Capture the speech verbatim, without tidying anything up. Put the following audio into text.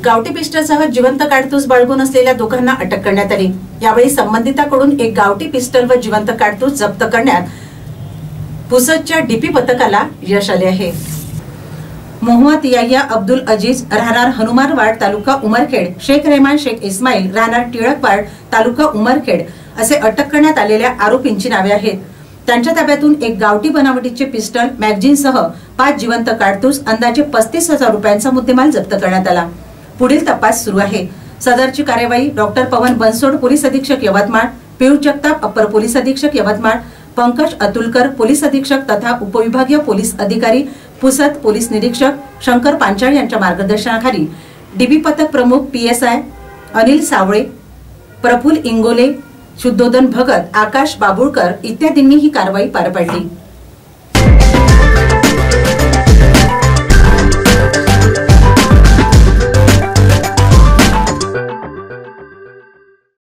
गावठी पिस्टलसह जिवंत काडतूस बाळगून असलेल्या दोघांना अटक करण्यात आली। यावेळी संबंधितांकडून एक गावठी पिस्टल व जिवंत काडतूस जप्त करण्यात पुसदच्या डीपी पथकाला यश आले आहे। मोहम्मद याह्या अब्दुल अजीज राहणार हनुमानवाड तालुका उमरखेड, शेख रहमान शेख इस्माईल राहणार टिळकवाड तालुका उमरखेड असे अटक करण्यात आलेल्या आरोपींची नावे आहेत। त्यांच्या ताब्यातून एक गावठी बनावटीचे पिस्टल, मॅगझिनसह पाच जिवंत काडतूस अंदाजे पस्तीस हजार रुपयांचा मुद्देमाल जप्त करण्यात आला। पुढील तपास सुरू आहे। सदरची कार्यवाही डॉक्टर पवन बनसोड पोलीस अधीक्षक यवतमाळ, पियुष जगताप अप्पर पोलीस अधीक्षक यवतमाळ, पंकज अतुलकर पोलीस अधीक्षक तथा उपविभागीय पोलीस अधिकारी पुसद पोलीस निरीक्षक शंकर पांचाळ यांच्या मार्गदर्शनाखाली डीबी पथक प्रमुख पीएसआय अनिल सावळे, प्रफुल्ल इंगोले, शुद्धोधन भगत, आकाश बाबुळकर इत्यादींनी ही कारवाई पार पाडली।